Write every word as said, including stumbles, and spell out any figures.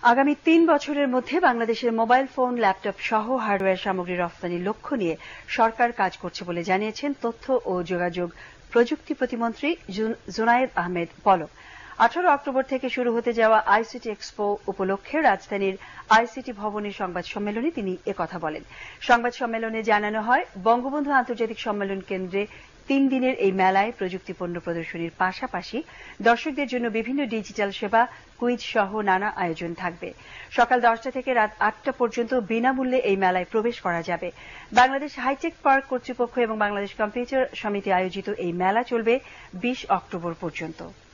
আগামী তিন বছরের মধ্যে বাংলাদেশের মোবাইল ফোন, ল্যাপটপ সহ হার্ডওয়্যার সামগ্রী রফতানির লক্ষ্য নিয়ে সরকার কাজ করছে বলে জানিয়েছেন তথ্য ও যোগাযোগ প্রযুক্তি প্রতিমন্ত্রী জুনায়েদ আহমেদ পলক। আঠারো অক্টোবর থেকে শুরু হতে যাওয়া আইসিটি এক্সপো উপলক্ষে রাজধানীর আইসিটি ভবনের সংবাদ সম্মেলনে তিনি একথা বলেন। সংবাদ সম্মেলনে জানানো হয়, বঙ্গবন্ধু আন্তর্জাতিক সম্মেলন কেন্দ্রে তিন দিনের এই মেলায় প্রযুক্তি পণ্য প্রদর্শনীর পাশাপাশি দর্শকদের জন্য বিভিন্ন ডিজিটাল সেবা, কুইজ সহ নানা আয়োজন থাকবে। সকাল দশটা থেকে রাত আটটা পর্যন্ত বিনামূল্যে এই মেলায় প্রবেশ করা যাবে। বাংলাদেশ হাইটেক পার্ক কর্তৃপক্ষ এবং বাংলাদেশ কম্পিউটার সমিতি আয়োজিত এই মেলা চলবে বিশ অক্টোবর পর্যন্ত।